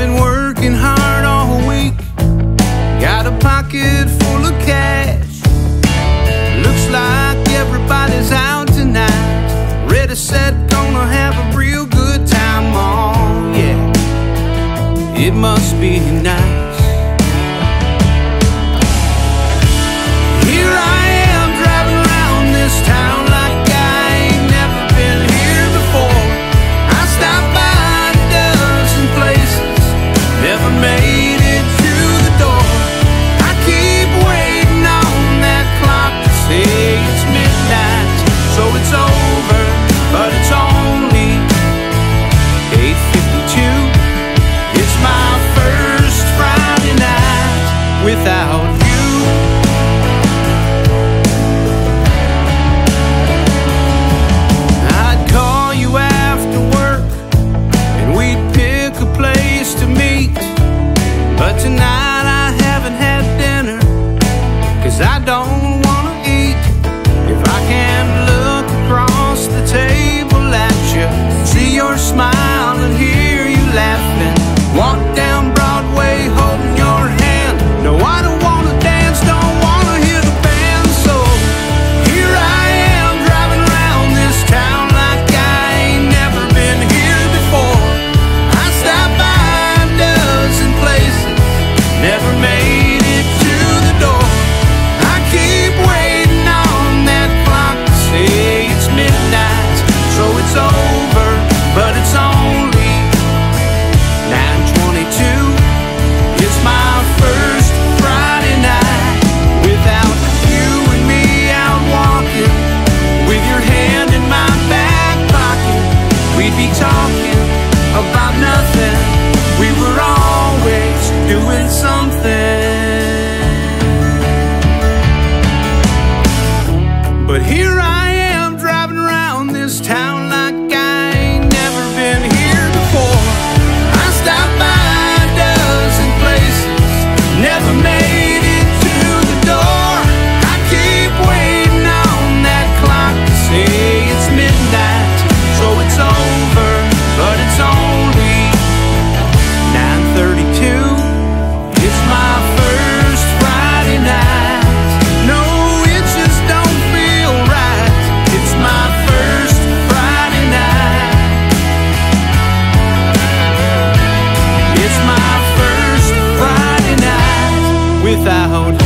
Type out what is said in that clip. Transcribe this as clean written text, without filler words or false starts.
been working hard all week, got a pocket full of cash. Looks like everybody's out tonight, ready, set, gonna have a real good time. Oh yeah, it must be nice. Here I am driving around this town like I ain't never been here before. I stopped by a dozen places, never made it to the door. I keep waiting on that clock to say it's midnight, so it's over, but it's only 8:52. It's my first Friday night without you. I'd call you after work and we'd pick a place to meet, but tonight I haven't had dinner, 'cause I don't wanna eat. If I can look across the table at you, see your smile and hear you laughing, walk down Broadway holding your hand. No, I don't wanna dance, don't wanna hear the band. So here I am driving around this town like I ain't never been here before. I stopped by a dozen places, never made it to the door. I keep waiting on that clock to say it's midnight, so it's over, but it's only 9:22. It's my first Friday night without you and me out walking, with your hand in my back pocket. We'd be talking about nothing, we were always doing something. But here I am driving around this town like I ain't never been here before. I stopped by a dozen places, never made it to the door. I keep waiting on that clock to say it's midnight, so it's over, but it's only 9:32. It's my first Friday night. No, it just don't feel right. It's my first Friday night. It's my first Friday night without